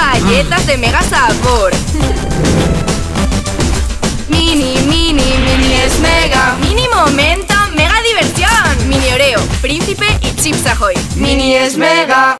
galletas de mega sabor. Mini, mini, mini es mega. Mini momento, mega diversión. Mini Oreo, Príncipe y Chips Ahoy. Mini es mega.